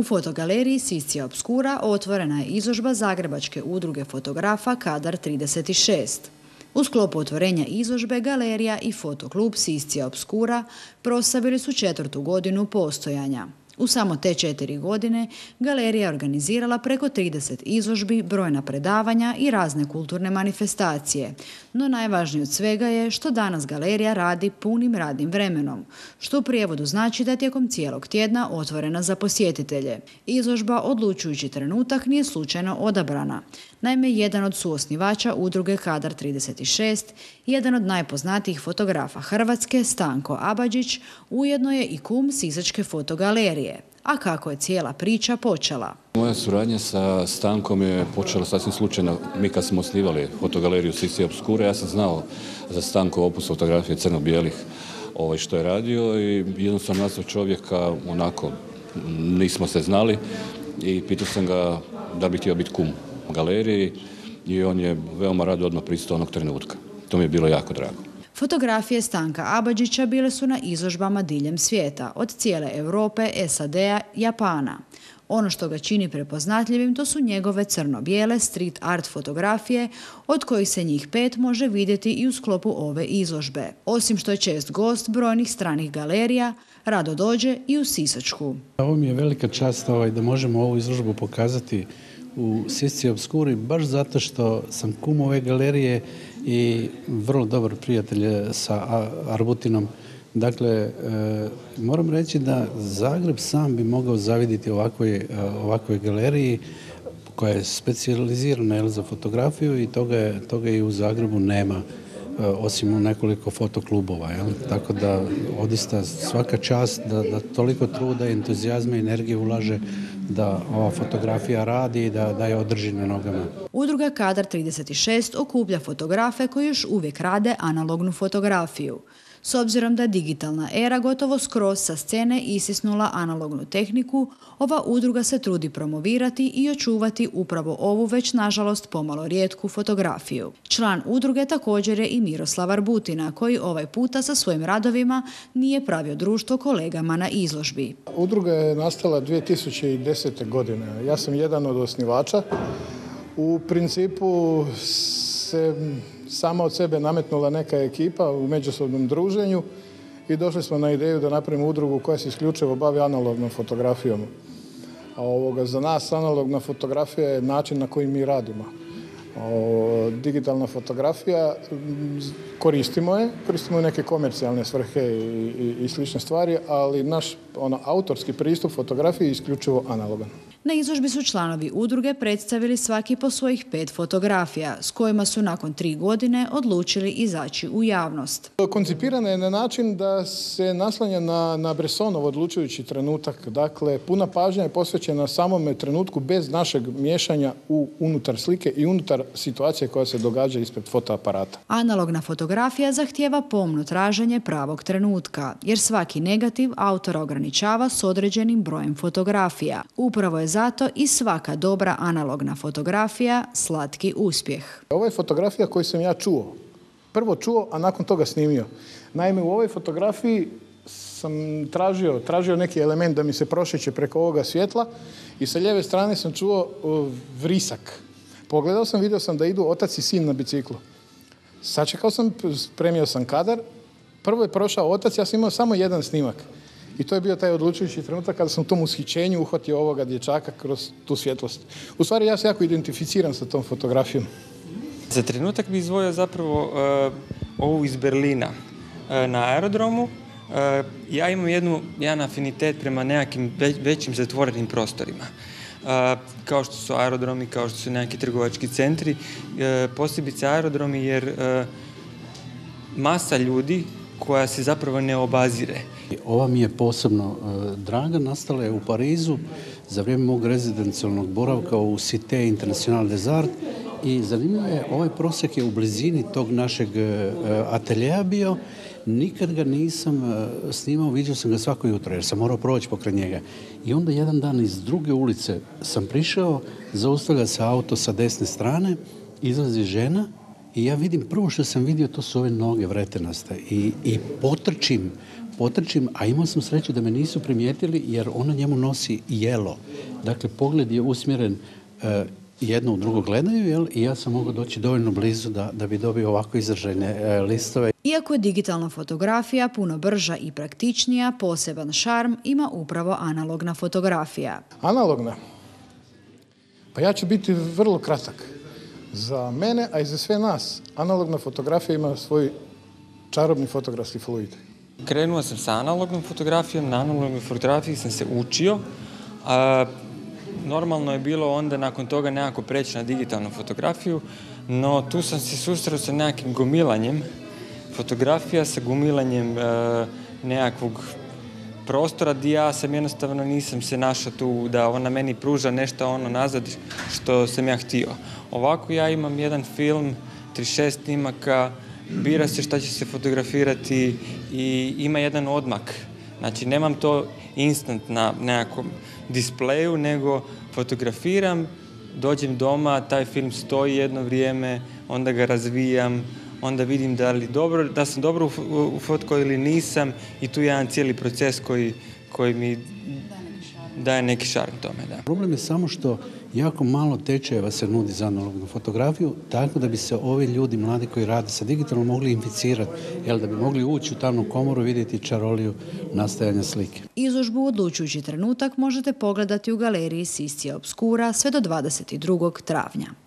fotogaleriji Siscia Obscura otvorena je izložba Zagrebačke udruge fotografa Kadar 36. U sklopu otvorenja izložbe galerija i fotoklub Siscia Obscura proslavili su 4. godinu postojanja. U samo te 4 godine galerija je organizirala preko 30 izložbi, brojna predavanja i razne kulturne manifestacije. No najvažnije od svega je što danas galerija radi punim radnim vremenom, što u prijevodu znači da je tijekom cijelog tjedna otvorena za posjetitelje. Izložba Odlučujući trenutak nije slučajno odabrana. Naime, jedan od suosnivača udruge Kadar 36, jedan od najpoznatijih fotografa Hrvatske, Stanko Abadžić, ujedno je i kum Sisačke fotogalerije. A kako je cijela priča počela? Moja suradnja sa Stankom je počela sasvim slučajno. Mi kad smo osnivali fotogaleriju Siscia Obscura, ja sam znao za Stankov opus fotografije crno-bijelih što je radio i jednom sam nazvao čovjeka, onako, nismo se znali i pitao sam ga da bi htio biti kum u galeriji i on je veoma rado odmah pristao onog trenutka. To mi je bilo jako drago. Fotografije Stanka Abadžića bile su na izložbama diljem svijeta, od cijele Europe, SAD-a, Japana. Ono što ga čini prepoznatljivim to su njegove crno-bijele street art fotografije, od kojih se njih 5 može vidjeti i u sklopu ove izložbe. Osim što je čest gost brojnih stranih galerija, rado dođe i u Sisačku. Ovo mi je velika čast da možemo ovu izložbu pokazati u Siscia Obscuri, baš zato što sam kum ove galerije i vrlo dobar prijatelj sa Arbutinom. Dakle, moram reći da Zagreb sam bi mogao zavidjeti ovakvoj galeriji koja je specijalizirana za fotografiju i toga i u Zagrebu nema, osim u nekoliko fotoklubova. Tako da odista svaka čast da toliko truda, entuzijazma i energije ulaže da ova fotografija radi i da je održi na nogama. Udruga Kadar 36 okuplja fotografe koji još uvijek rade analognu fotografiju. S obzirom da digitalna era gotovo skroz sa scene isisnula analognu tehniku, ova udruga se trudi promovirati i očuvati upravo ovu već nažalost pomalo rijetku fotografiju. Član udruge također je i Miroslav Arbutina, koji ovaj puta sa svojim radovima nije pravio društvo kolegama na izložbi. Udruga je nastala 2010. godine. Ja sam jedan od osnivača. U principu se sama od sebe nametnula neka ekipa u međusobnom druženju i došli smo na ideju da napravimo udrugu koja se isključivo bavi analognom fotografijom. A za nas analogna fotografija je način na koji mi radimo. Digitalna fotografija koristimo u neke komercijalne svrhe i slične stvari, ali naš autorski pristup fotografiji je isključivo analogan. Na izložbi su članovi udruge predstavili svaki po svojih 5 fotografija, s kojima su nakon 3 godine odlučili izaći u javnost. Koncipirana je na način da se naslanja na Bressonov odlučujući trenutak. Dakle, puna pažnja je posvećena samome trenutku bez našeg miješanja unutar slike i unutar situacije koja se događa ispred fotoaparata. Analogna fotografija zahtijeva pomno traženje pravog trenutka, jer svaki negativ autora ograničava s određenim brojem fotografija. Upravo je zato i svaka dobra analogna fotografija slatki uspjeh. Ovo je fotografija koju sam ja prvo čuo, a nakon toga snimio. Naime, u ovoj fotografiji sam tražio neki element da mi se prošeće preko ovoga svjetla i sa lijeve strane sam čuo vrisak. Pogledao sam, vidio sam da idu otac i sin na biciklu. Sačekao sam, spremio sam kadar. Prvo je prošao otac, ja sam imao samo jedan snimak. I to je bio taj odlučujući trenutak kada sam u tom ushićenju uhvatio ovoga dječaka kroz tu svjetlost. U stvari ja se jako identificiram sa tom fotografijom. Za trenutak bi izdvojio zapravo ovu iz Berlina na aerodromu. Ja imam jedan afinitet prema nekakvim većim zatvorenim prostorima. Kao što su aerodromi, kao što su neki trgovački centri, posebice aerodromi jer masa ljudi koja se zapravo ne obazire. Ova mi je posebno draga, nastala je u Parizu za vrijeme mog rezidencijalnog boravka u Cité International des Arts i zanimljivo je, ovaj prosjek je u blizini tog našeg ateljeja bio. Nikad ga nisam snimao, vidio sam ga svako jutro jer sam morao proći pokraj njega. I onda jedan dan iz druge ulice sam prišao, zaustavlja se auto sa desne strane, izlazi žena i ja vidim, prvo što sam vidio, to su ove noge vretenaste i potrčim, a imao sam sreću da me nisu primijetili jer ona njemu nosi jelo. Dakle, pogled je usmjeren, jedno u drugo gledaju, jel? I ja sam mogao doći dovoljno blizu da bi dobio ovako izražajne listove. Iako je digitalna fotografija puno brža i praktičnija, poseban šarm ima upravo analogna fotografija. Analogna? Pa ja ću biti vrlo kratak. Za mene, a i za sve nas, analogna fotografija ima svoj čarobni fotografski fluid. Krenuo sam sa analognom fotografijom, na analognoj fotografiji sam se učio. Normalno je bilo onda nakon toga nekako preći na digitalnu fotografiju, no tu sam se susreo sa nekakvim gomilanjem fotografija, sa gomilanjem nekakvog prostora gdje ja sam jednostavno nisam se našao tu da ona meni pruža nešto ono nazad što sam ja htio. Ovako ja imam jedan film, 36 snimaka, bira se šta će se fotografirati i ima jedan odmak. Znači nemam to instant na nekakvom displeju, nego fotografiram, dođem doma, taj film stoji jedno vrijeme, onda ga razvijam, onda vidim da sam dobro ufotkao ili nisam i tu je jedan cijeli proces koji mi daje neki šarm tome. Da. Problem je samo što jako malo tečajeva se nudi za analognu fotografiju, tako da bi se ovi ljudi, mladi koji rade sa digitalnom, mogli inficirati, jel da bi mogli ući u tamnu komoru i vidjeti čaroliju nastajanja slike. Izložbu Odlučujući trenutak možete pogledati u galeriji Siscia Obscura sve do 22. travnja.